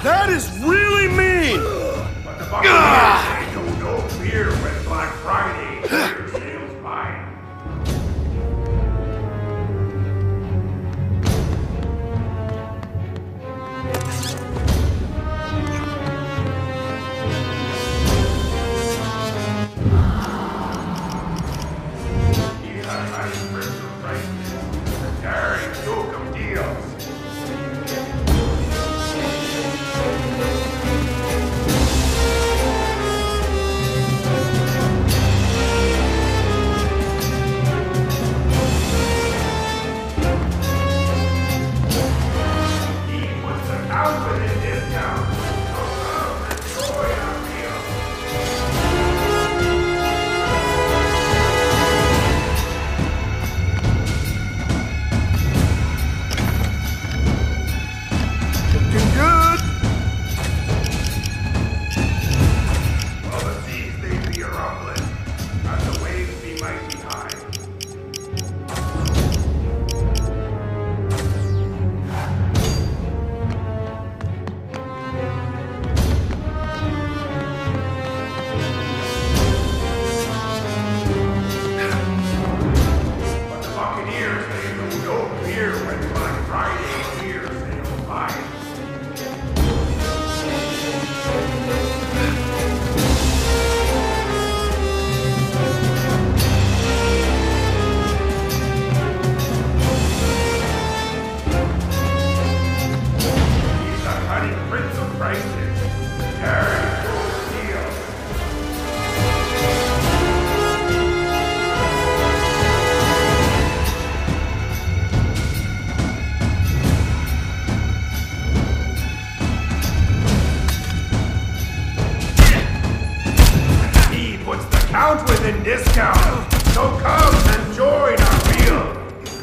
That is really mean! But the Buccaneers know no fear when Black Friday sails by. He's a nice prince of prices, a daring duke of deals. Count within discount, so come and join our meal.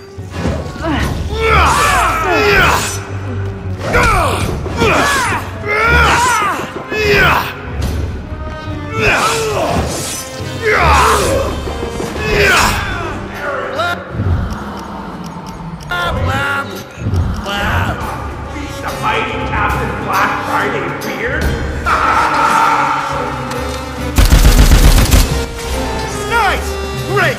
Beat the mighty Captain Black Friday Beard? Great!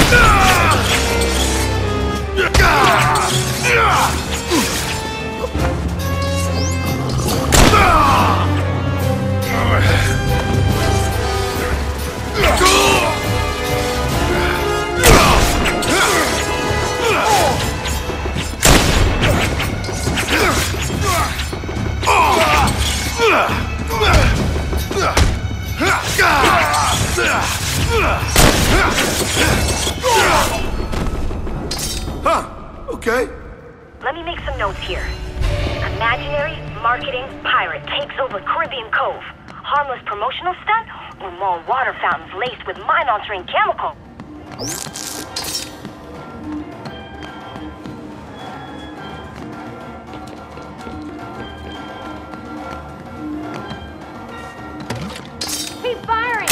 Huh, okay. Let me make some notes here. Imaginary marketing pirate takes over Caribbean Cove. Harmless promotional stunt, or more water fountains laced with mind-altering chemicals. Keep firing!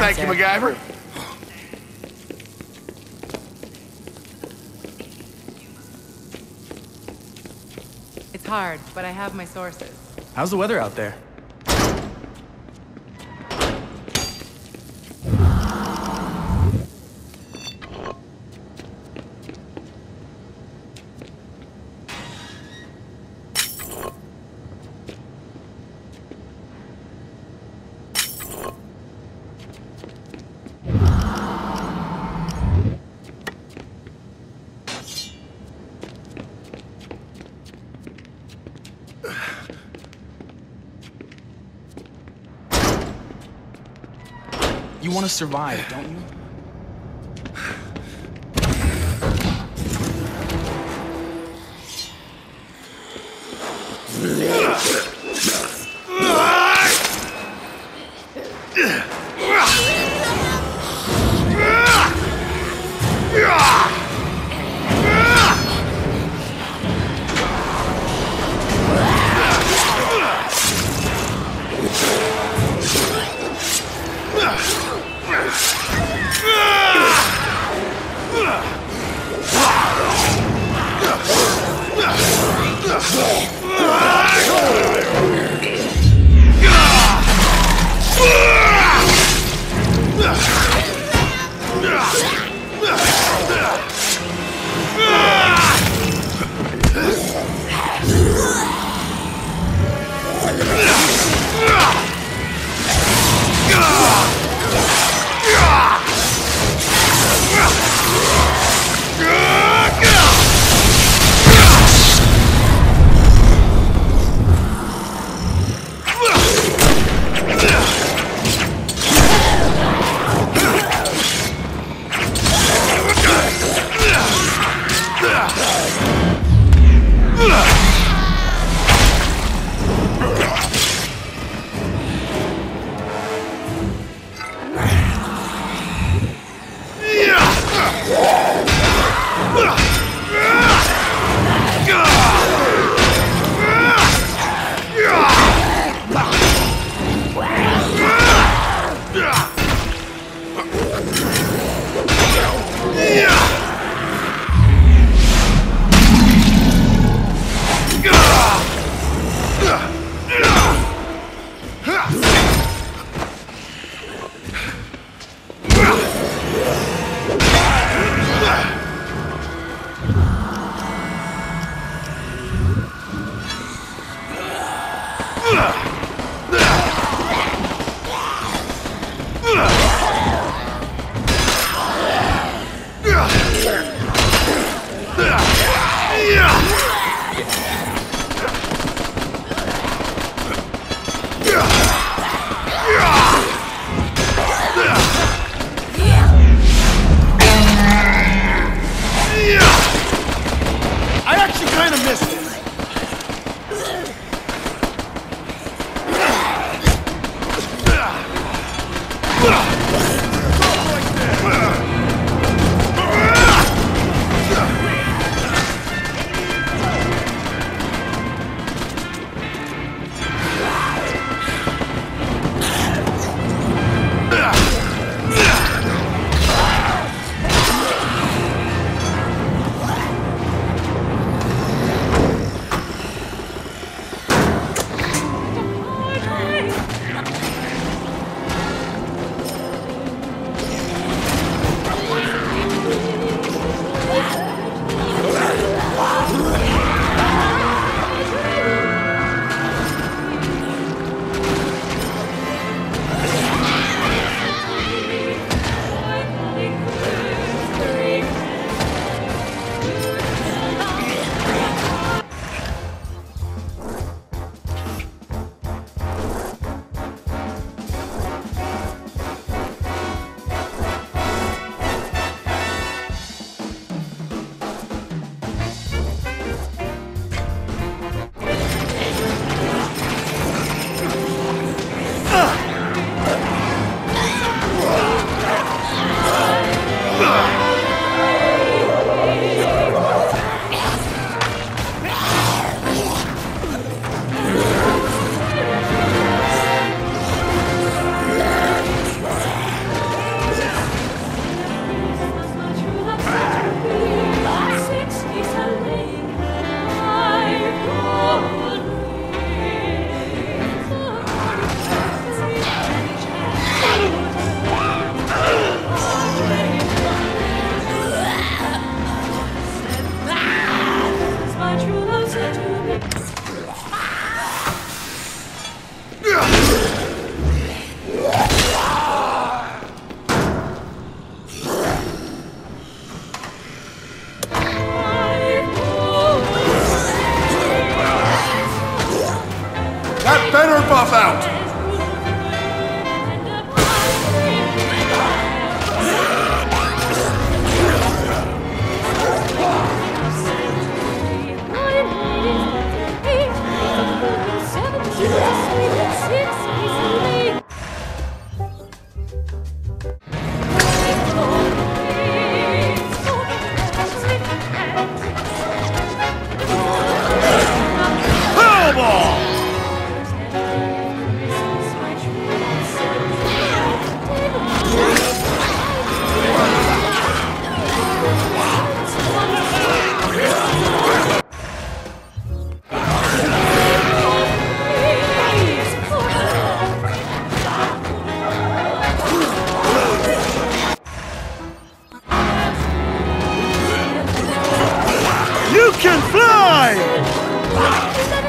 Thank you, MacGyver. It's hard, but I have my sources. How's the weather out there? You want to survive, don't you? I actually kind of missed it. That better buff out! You can fly!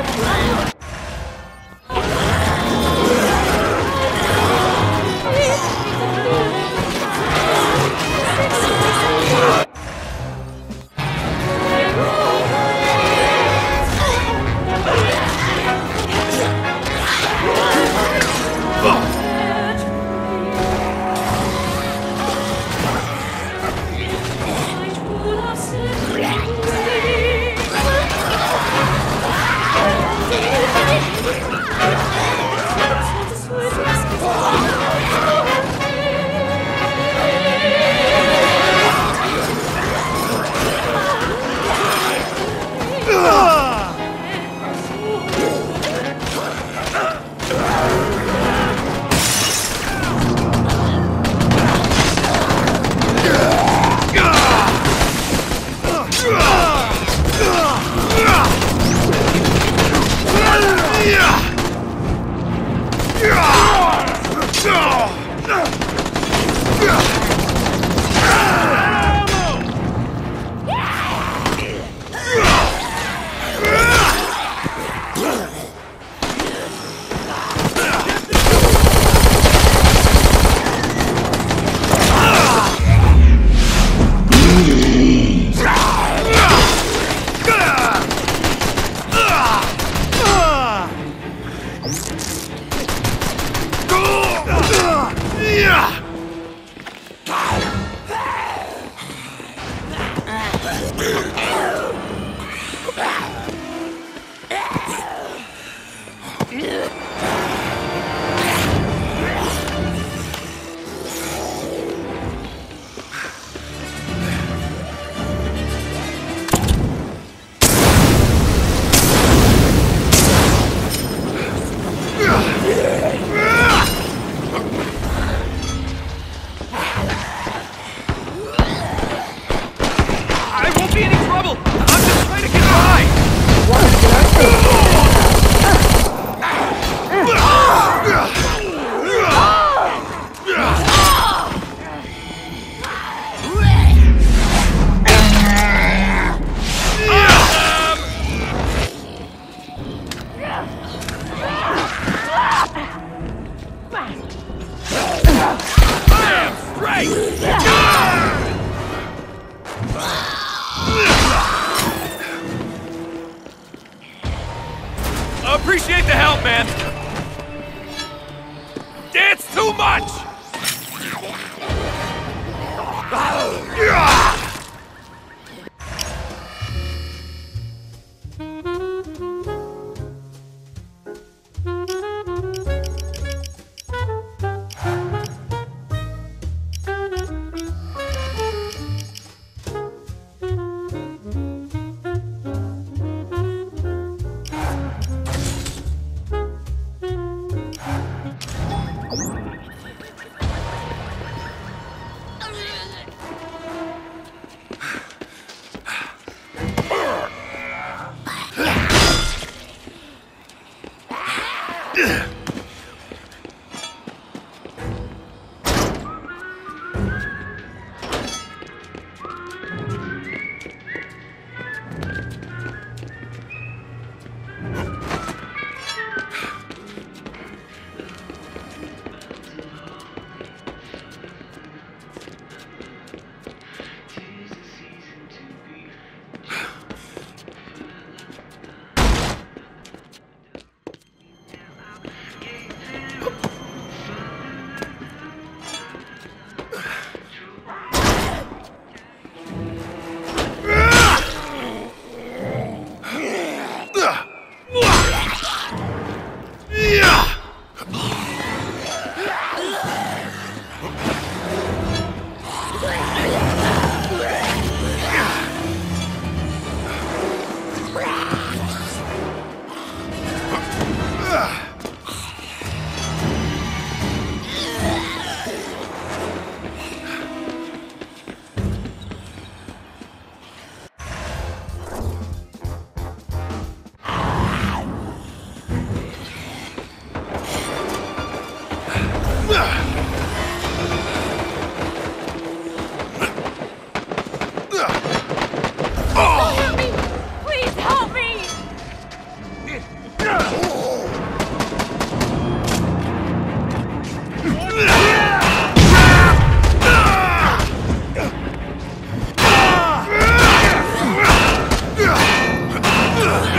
Appreciate the help, man! It's too much!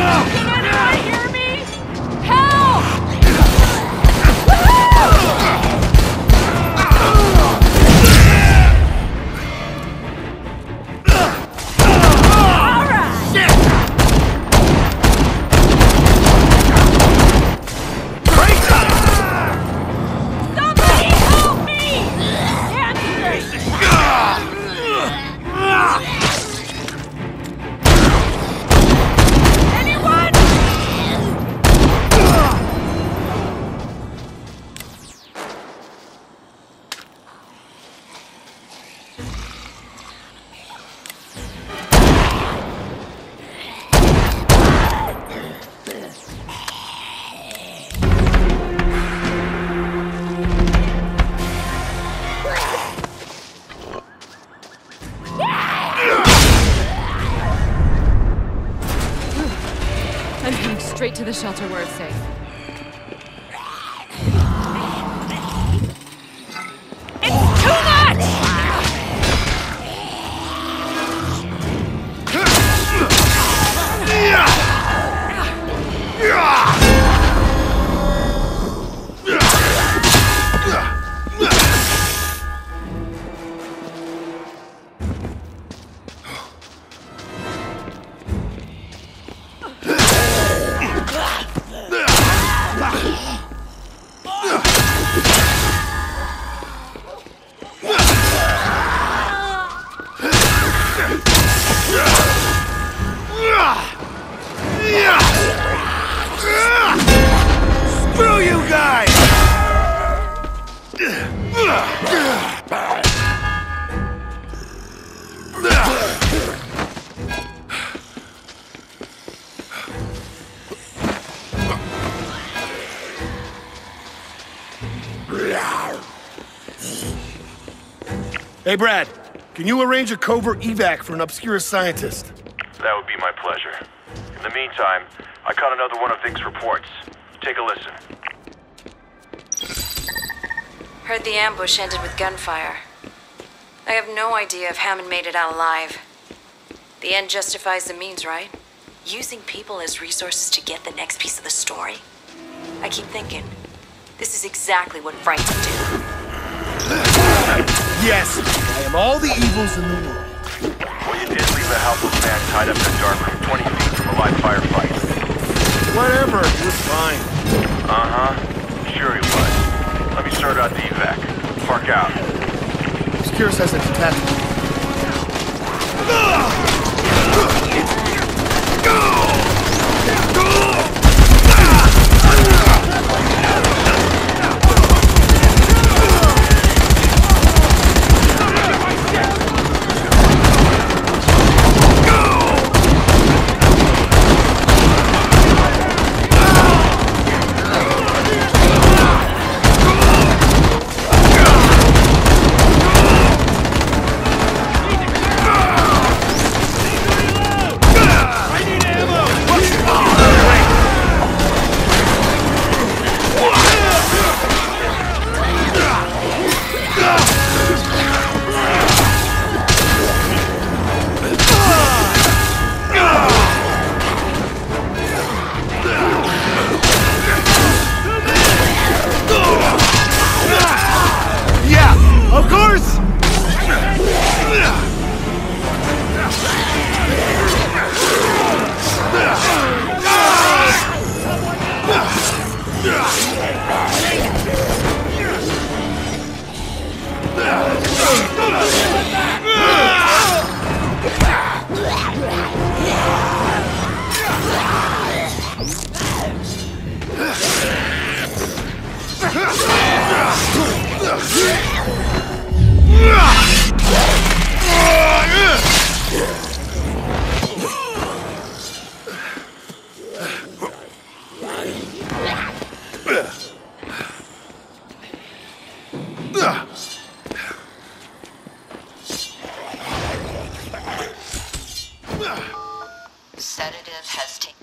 anyone hear me? Help! Somebody help me! Anyone? I'm heading straight to the shelter where it's safe. It's too much! Screw you guys! Hey, Brad. Can you arrange a covert evac for an obscure scientist? That would be my pleasure. In the meantime, I caught another one of Vic's reports. Take a listen. Heard the ambush ended with gunfire. I have no idea if Hammond made it out alive. The end justifies the means, right? Using people as resources to get the next piece of the story? I keep thinking, this is exactly what Frank would do. Yes, I am all the evils in the world. Well, you did leave a helpless man tied up in a dark room 20 feet from a live firefight. Whatever, he was fine. Uh-huh. Sure he was. Let me start out the evac. Park out. Obscurus has a detachment. Of course! Sedative has taken